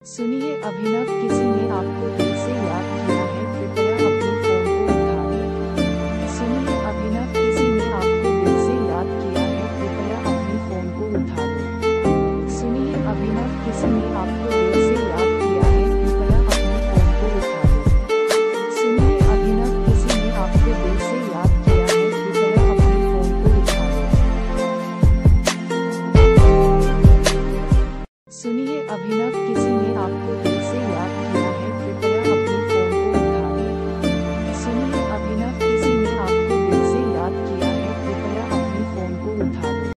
सुनिए, अभिनव, किसी ने आपको दिल से याद किया